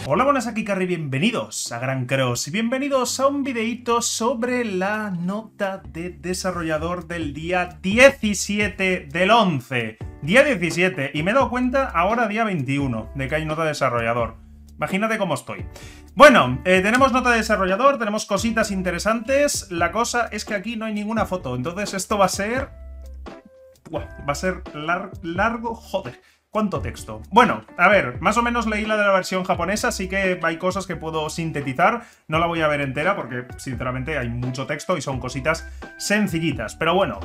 Hola, buenas, aquí Carry, bienvenidos a Gran Cross y bienvenidos a un videíto sobre la nota de desarrollador del día 17 del 11. Día 17, y me he dado cuenta ahora día 21 de que hay nota de desarrollador. Imagínate cómo estoy. Bueno, tenemos nota de desarrollador, tenemos cositas interesantes. La cosa es que aquí no hay ninguna foto, entonces esto va a ser... Buah, va a ser largo, joder. ¿Cuánto texto? Bueno, a ver, más o menos leí la de la versión japonesa, así que hay cosas que puedo sintetizar. No la voy a ver entera porque, sinceramente, hay mucho texto y son cositas sencillitas. Pero bueno,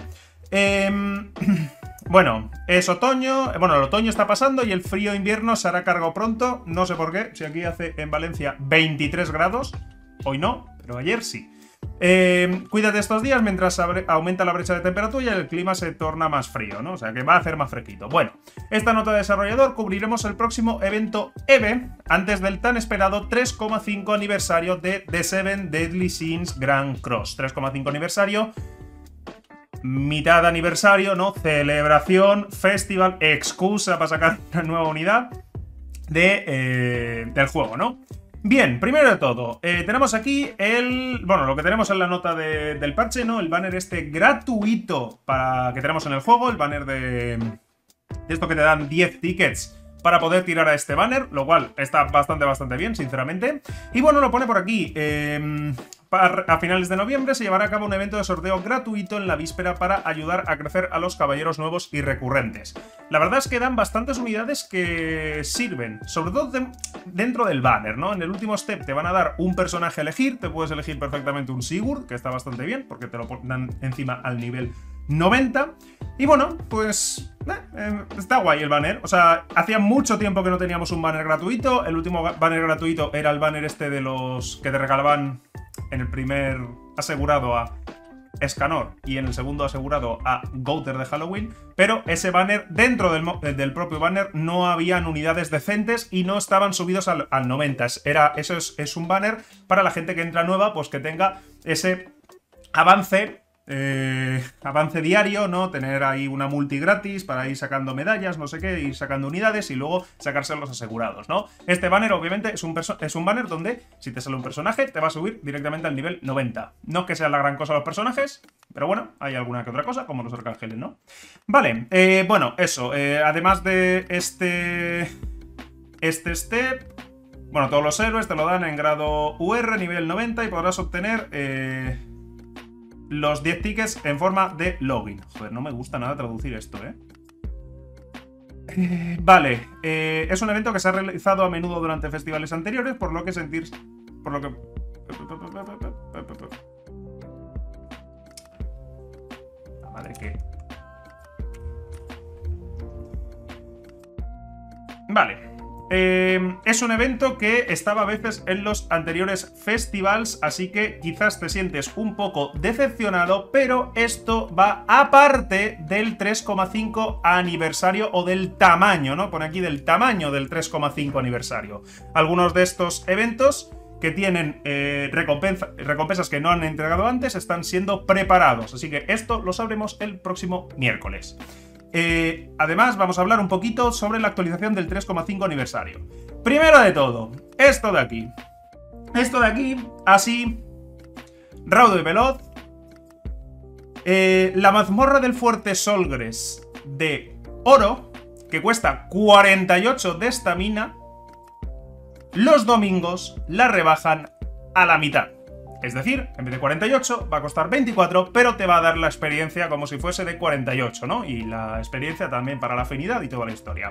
bueno, es otoño. Bueno, el otoño está pasando y el frío invierno se hará cargo pronto. No sé por qué, si aquí hace en Valencia 23 grados. Hoy no, pero ayer sí. Cuídate estos días mientras aumenta la brecha de temperatura y el clima se torna más frío, ¿no? O sea que va a hacer más fresquito. Bueno, esta nota de desarrollador cubriremos el próximo evento EVE antes del tan esperado 3,5 aniversario de The Seven Deadly Sins Grand Cross. 3,5 aniversario, mitad aniversario, ¿no? Celebración, festival, excusa para sacar una nueva unidad del juego, ¿no? Bien, primero de todo, tenemos aquí lo que tenemos en la nota del parche, ¿no? El banner este gratuito que tenemos en el juego, el banner de esto que te dan 10 tickets para poder tirar a este banner, lo cual está bastante bien, sinceramente. Y bueno, lo pone por aquí, a finales de noviembre se llevará a cabo un evento de sorteo gratuito en la víspera para ayudar a crecer a los caballeros nuevos y recurrentes. La verdad es que dan bastantes unidades que sirven, sobre todo dentro del banner, ¿no? En el último step te van a dar un personaje a elegir, te puedes elegir perfectamente un Sigurd, que está bastante bien, porque te lo dan encima al nivel 90. Y bueno, pues está guay el banner. O sea, hacía mucho tiempo que no teníamos un banner gratuito. El último banner gratuito era el banner este de los que te regalaban en el primer asegurado a Escanor y en el segundo asegurado a Gouter de Halloween. Pero ese banner, dentro del propio banner, no habían unidades decentes y no estaban subidos al 90. Eso es un banner para la gente que entra nueva, pues que tenga ese avance diario, ¿no? Tener ahí una multi gratis para ir sacando medallas, no sé qué, ir sacando unidades y luego sacarse los asegurados, ¿no? Este banner, obviamente, es un banner donde, si te sale un personaje, te va a subir directamente al nivel 90. No es que sea la gran cosa los personajes, pero bueno, hay alguna que otra cosa, como los arcángeles, ¿no? Vale, bueno, eso. Además de este step, bueno, todos los héroes te lo dan en grado UR, nivel 90, y podrás obtener los 10 tickets en forma de login. Joder, no me gusta nada traducir esto, vale, es un evento que se ha realizado a menudo durante festivales anteriores, por lo que La madre que... Vale. Es un evento que estaba a veces en los anteriores festivals, así que quizás te sientes un poco decepcionado, pero esto va aparte del 3,5 aniversario o del tamaño, ¿no? Pone aquí del tamaño del 3,5 aniversario. Algunos de estos eventos que tienen recompensas que no han entregado antes están siendo preparados, así que esto lo sabremos el próximo miércoles. Además, vamos a hablar un poquito sobre la actualización del 3,5 aniversario. Primero de todo, esto de aquí. Esto de aquí, así, raudo y veloz. La mazmorra del fuerte Solgres de oro, que cuesta 48 de estamina, los domingos la rebajan a la mitad. Es decir, en vez de 48 va a costar 24, pero te va a dar la experiencia como si fuese de 48, ¿no? Y la experiencia también para la afinidad y toda la historia.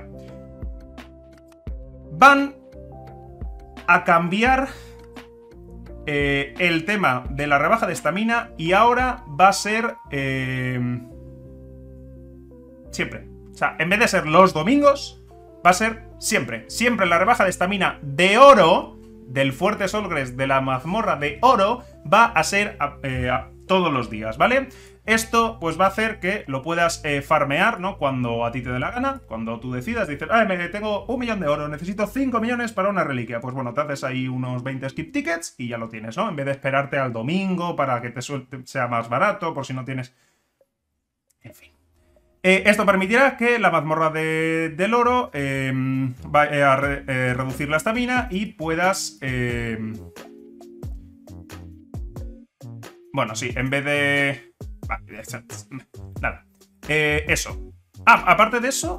Van a cambiar el tema de la rebaja de estamina y ahora va a ser siempre. O sea, en vez de ser los domingos, va a ser siempre. Siempre la rebaja de estamina de oro del fuerte Solgres de la mazmorra de oro va a ser todos los días, ¿vale? Esto pues va a hacer que lo puedas farmear, ¿no? Cuando a ti te dé la gana, cuando tú decidas, dices, tengo 1 millón de oro, necesito 5 millones para una reliquia. Pues bueno, te haces ahí unos 20 skip tickets y ya lo tienes, ¿no? En vez de esperarte al domingo para que sea más barato, por si no tienes... En fin. Esto permitirá que la mazmorra del oro vaya a reducir la estamina y puedas... Bueno, sí, en vez de... Vale, nada. Eso. Aparte de eso...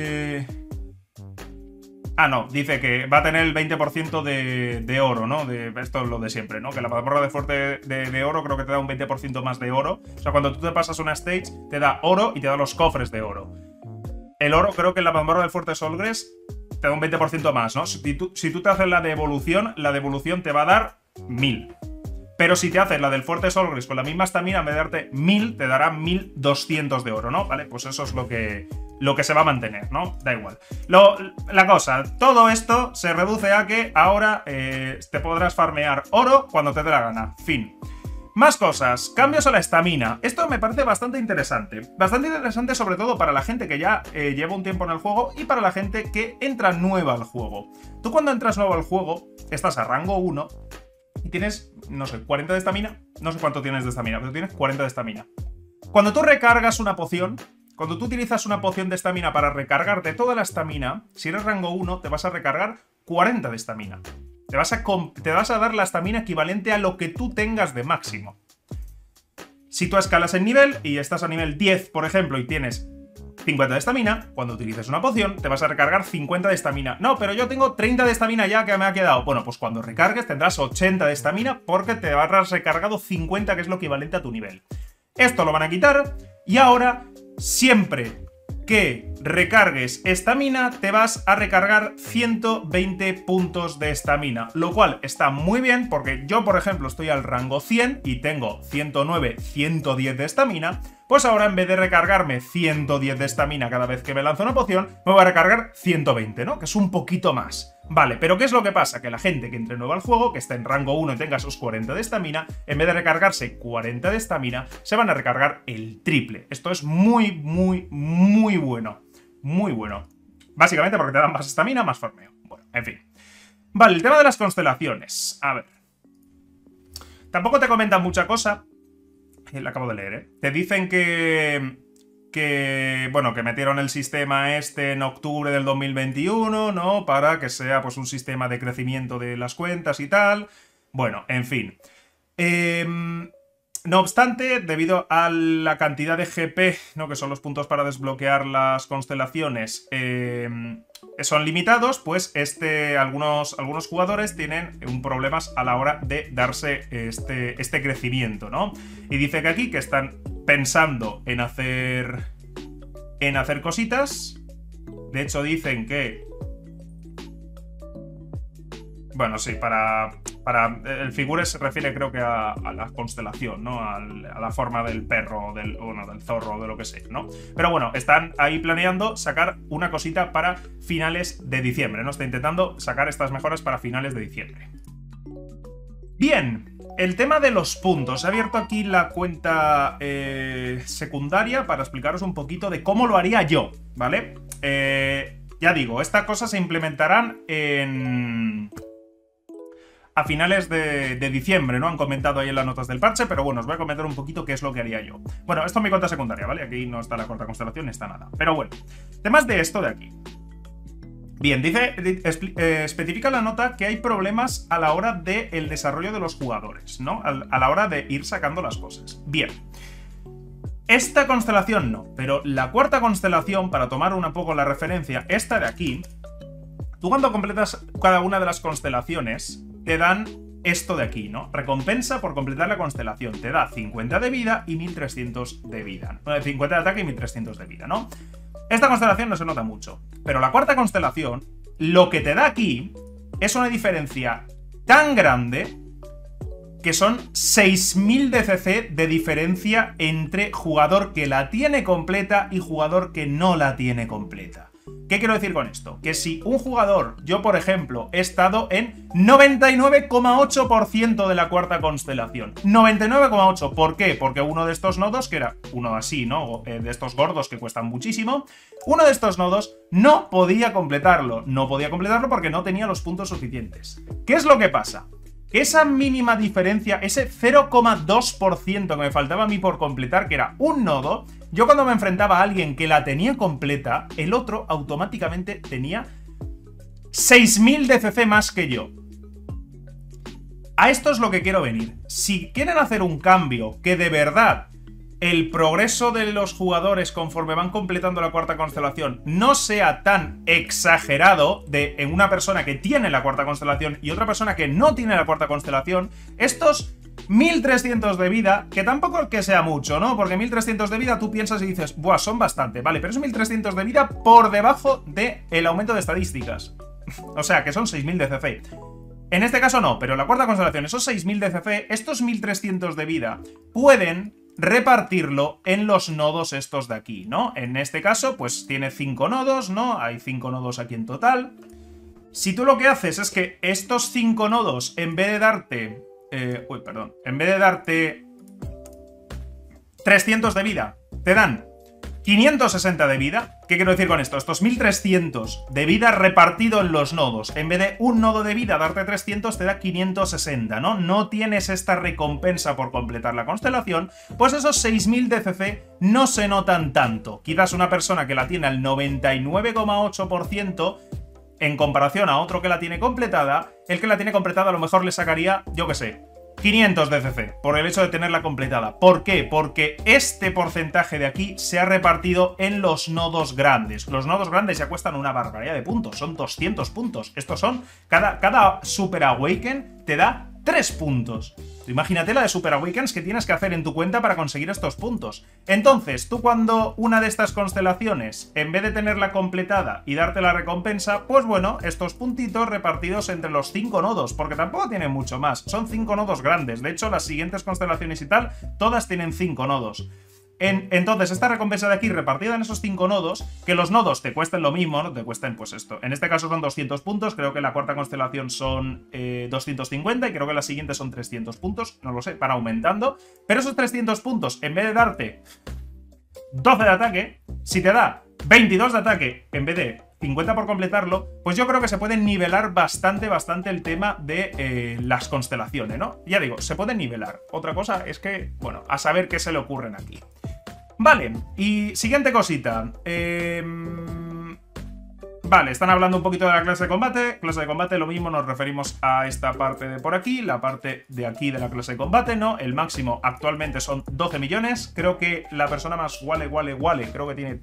no, dice que va a tener el 20% de oro, ¿no? Esto es lo de siempre, ¿no? Que la mazmorra de fuerte de oro creo que te da un 20% más de oro. O sea, cuando tú te pasas una stage, te da oro y te da los cofres de oro. El oro creo que en la mazmorra del fuerte Solgres te da un 20% más, ¿no? Si tú te haces la devolución te va a dar 1000. Pero si te haces la del fuerte Solgres con la misma estamina, en vez de darte 1000, te dará 1200 de oro, ¿no? Vale, pues eso es lo que se va a mantener, ¿no? Da igual. La cosa, todo esto se reduce a que ahora te podrás farmear oro cuando te dé la gana. Fin. Más cosas, cambios a la estamina. Esto me parece bastante interesante. Bastante interesante sobre todo para la gente que ya lleva un tiempo en el juego y para la gente que entra nueva al juego. Tú cuando entras nuevo al juego, estás a rango 1 y tienes, no sé, 40 de estamina. No sé cuánto tienes de estamina, pero tienes 40 de estamina. Cuando tú recargas una poción, cuando tú utilizas una poción de estamina para recargarte toda la estamina, si eres rango 1, te vas a recargar 40 de estamina. Te vas a dar la estamina equivalente a lo que tú tengas de máximo. Si tú escalas en nivel y estás a nivel 10, por ejemplo, y tienes 50 de estamina, cuando utilices una poción, te vas a recargar 50 de estamina. No, pero yo tengo 30 de estamina ya que me ha quedado. Bueno, pues cuando recargues tendrás 80 de estamina porque te habrás recargado 50, que es lo equivalente a tu nivel. Esto lo van a quitar y ahora, siempre que recargues estamina, te vas a recargar 120 puntos de estamina, lo cual está muy bien porque yo, por ejemplo, estoy al rango 100 y tengo 109, 110 de estamina. Pues ahora, en vez de recargarme 110 de estamina cada vez que me lanzo una poción, me voy a recargar 120, ¿no? Que es un poquito más. Vale, pero ¿qué es lo que pasa? Que la gente que entre nueva al juego, que está en rango 1 y tenga sus 40 de estamina, en vez de recargarse 40 de estamina, se van a recargar el triple. Esto es muy, muy, muy bueno. Muy bueno. Básicamente porque te dan más estamina, más farmeo. Bueno, en fin. Vale, el tema de las constelaciones. A ver. Tampoco te comentan mucha cosa. La acabo de leer, ¿eh? Te dicen bueno, que metieron el sistema en octubre del 2021, ¿no? Para que sea, pues, un sistema de crecimiento de las cuentas y tal. Bueno, en fin. No obstante, debido a la cantidad de GP, ¿no? Que son los puntos para desbloquear las constelaciones, son limitados, pues algunos jugadores tienen un problemas a la hora de darse este crecimiento, ¿no? Y dice que aquí que están pensando en hacer cositas. De hecho, dicen que... Bueno, sí, el figure se refiere, creo que a la constelación, ¿no? A la forma del perro, del zorro, de lo que sea, ¿no? Pero bueno, están ahí planeando sacar una cosita para finales de diciembre, ¿no? Está intentando sacar estas mejoras para finales de diciembre. Bien, el tema de los puntos. He abierto aquí la cuenta secundaria para explicaros un poquito de cómo lo haría yo, ¿vale? Ya digo, estas cosas se implementarán a finales de diciembre, ¿no? Han comentado ahí en las notas del parche, pero bueno, os voy a comentar un poquito qué es lo que haría yo. Bueno, esto es mi cuenta secundaria, ¿vale? Aquí no está la cuarta constelación, ni está nada. Pero bueno, temas de esto de aquí. Bien, especifica la nota que hay problemas a la hora del desarrollo de los jugadores, ¿no? A la hora de ir sacando las cosas. Bien. Esta constelación no, pero la cuarta constelación, para tomar un poco la referencia, esta de aquí, tú cuando completas cada una de las constelaciones, te dan esto de aquí, ¿no? Recompensa por completar la constelación. Te da 50 de vida y 1300 de vida. 50 de ataque y 1300 de vida, ¿no? Esta constelación no se nota mucho. Pero la cuarta constelación, lo que te da aquí es una diferencia tan grande que son 6000 de CC de diferencia entre jugador que la tiene completa y jugador que no la tiene completa. ¿Qué quiero decir con esto? Que si un jugador, yo por ejemplo, he estado en 99,8% de la cuarta constelación. 99,8%. ¿Por qué? Porque uno de estos nodos, que era uno así, ¿no? De estos gordos que cuestan muchísimo, uno de estos nodos no podía completarlo. No podía completarlo porque no tenía los puntos suficientes. ¿Qué es lo que pasa? Que esa mínima diferencia, ese 0,2% que me faltaba a mí por completar, que era un nodo, Yo cuando me enfrentaba a alguien que la tenía completa, el otro automáticamente tenía 6000 de CC más que yo. A esto es lo que quiero venir. Si quieren hacer un cambio que de verdad el progreso de los jugadores conforme van completando la cuarta constelación no sea tan exagerado en una persona que tiene la cuarta constelación y otra persona que no tiene la cuarta constelación, estos 1300 de vida, que tampoco es que sea mucho, ¿no? Porque 1300 de vida tú piensas y dices, buah, son bastante, vale, pero es 1300 de vida por debajo del aumento de estadísticas. O sea, que son 6000 de CC. En este caso no, pero la cuarta constelación, esos 6000 de CC, estos 1300 de vida, pueden repartirlo en los nodos estos de aquí, ¿no? En este caso, pues tiene 5 nodos, ¿no? Hay 5 nodos aquí en total. Si tú lo que haces es que estos 5 nodos, en vez de darte... en vez de darte 300 de vida, te dan 560 de vida. ¿Qué quiero decir con esto? Estos 1300 de vida repartido en los nodos. En vez de un nodo de vida darte 300, te da 560, ¿no? No tienes esta recompensa por completar la constelación, pues esos 6000 de CC no se notan tanto. Quizás una persona que la tiene al 99,8% en comparación a otro que la tiene completada, el que la tiene completada a lo mejor le sacaría, yo qué sé, 500 de CC, por el hecho de tenerla completada. ¿Por qué? Porque este porcentaje de aquí se ha repartido en los nodos grandes. Los nodos grandes ya cuestan una barbaridad de puntos, son 200 puntos. Estos son, cada Super Awaken te da 3 puntos. Imagínate la de Super Awakens que tienes que hacer en tu cuenta para conseguir estos puntos. Entonces, tú cuando una de estas constelaciones, en vez de tenerla completada y darte la recompensa, pues bueno, estos puntitos repartidos entre los 5 nodos, porque tampoco tienen mucho más. Son 5 nodos grandes. De hecho, las siguientes constelaciones y tal, todas tienen 5 nodos. Entonces, esta recompensa de aquí repartida en esos 5 nodos, que los nodos te cuesten lo mismo, no te cuesten pues esto. En este caso son 200 puntos, creo que la cuarta constelación son 250 y creo que la siguiente son 300 puntos, no lo sé, para aumentando. Pero esos 300 puntos, en vez de darte 12 de ataque, si te da 22 de ataque en vez de 50 por completarlo, pues yo creo que se puede nivelar bastante el tema de las constelaciones, ¿no? Ya digo, se puede nivelar. Otra cosa es que, bueno, a saber qué se le ocurren aquí. Vale, y siguiente cosita. Vale, están hablando un poquito de la clase de combate. Clase de combate, lo mismo, nos referimos a esta parte de por aquí, la parte de aquí de la clase de combate, ¿no? El máximo actualmente son 12 millones. Creo que la persona más Wale, creo que tiene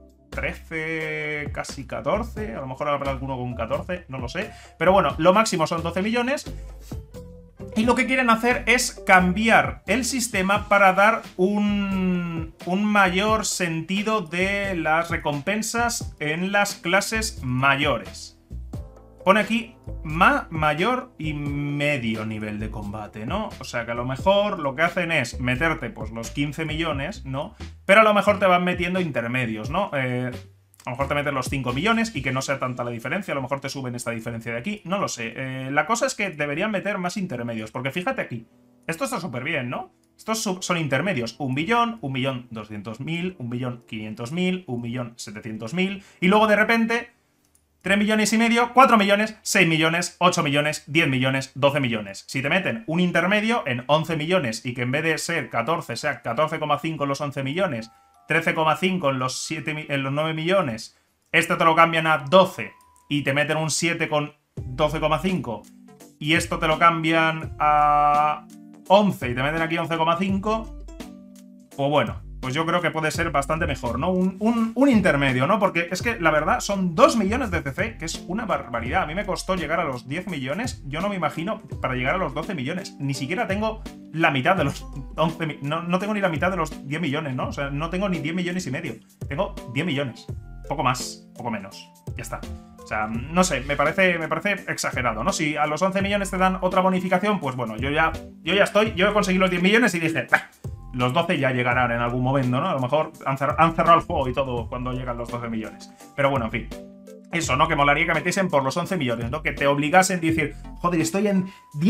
13, casi 14. A lo mejor habrá alguno con 14, no lo sé. Pero bueno, lo máximo son 12 millones. Y lo que quieren hacer es cambiar el sistema para dar un mayor sentido de las recompensas en las clases mayores. Pone aquí mayor y medio nivel de combate, ¿no? O sea que a lo mejor lo que hacen es meterte pues los 15 millones, ¿no? Pero a lo mejor te van metiendo intermedios, ¿no? A lo mejor te meten los 5 millones y que no sea tanta la diferencia, a lo mejor te suben esta diferencia de aquí, no lo sé. La cosa es que deberían meter más intermedios, porque fíjate aquí, esto está súper bien, ¿no? Estos son intermedios, 1 billón, 1.200.000, 1.500.000, 1.700.000, y luego de repente 3 millones y medio, 4 millones, 6 millones, 8 millones, 10 millones, 12 millones. Si te meten un intermedio en 11 millones y que en vez de ser 14 sea 14,5 en los 11 millones, 13,5 en los 9 millones, esto te lo cambian a 12 y te meten un 7 con 12,5 y esto te lo cambian a 11 y te meten aquí 11,5, pues bueno, pues yo creo que puede ser bastante mejor, ¿no? Un intermedio, ¿no? Porque es que la verdad son 2 millones de CC, que es una barbaridad. A mí me costó llegar a los 10 millones, yo no me imagino para llegar a los 12 millones. Ni siquiera tengo la mitad de los 11, no tengo ni la mitad de los 10 millones, ¿no? O sea, no tengo ni 10 millones y medio. Tengo 10 millones. Poco más, poco menos. Ya está. O sea, no sé, me parece exagerado, ¿no? Si a los 11 millones te dan otra bonificación, pues bueno, yo ya estoy, yo he conseguido los 10 millones y dije, ¡bah! Los 12 ya llegarán en algún momento, ¿no? A lo mejor han cerrado el juego y todo cuando llegan los 12 millones. Pero bueno, en fin. Eso, ¿no? Que molaría que metiesen por los 11 millones, ¿no? Que te obligasen a decir, joder, estoy en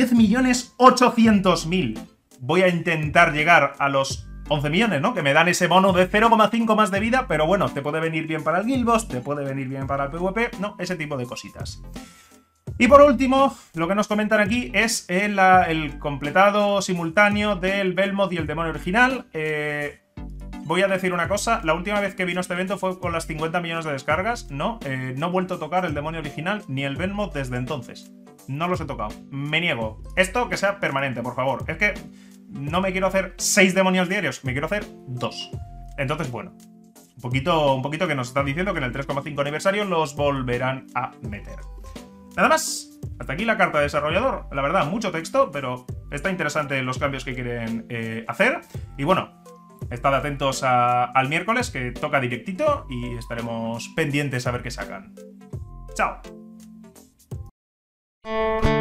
10.800.000. Voy a intentar llegar a los 11 millones, ¿no? Que me dan ese bono de 0,5 más de vida, pero bueno, te puede venir bien para el Guild Boss, te puede venir bien para el PvP, ¿no? Ese tipo de cositas. Y por último, lo que nos comentan aquí es el completado simultáneo del Belmoth y el demonio original. voy a decir una cosa. La última vez que vino este evento fue con las 50 millones de descargas. No, no he vuelto a tocar el demonio original ni el Venmo desde entonces. No los he tocado. Me niego. Esto que sea permanente, por favor. Es que no me quiero hacer 6 demonios diarios. Me quiero hacer 2. Entonces, bueno. Un poquito que nos están diciendo que en el 3,5 aniversario los volverán a meter. Nada más. Hasta aquí la carta de desarrollador. La verdad, mucho texto, pero está interesante los cambios que quieren hacer. Y bueno, estad atentos al miércoles, que toca directito, y estaremos pendientes a ver qué sacan. ¡Chao!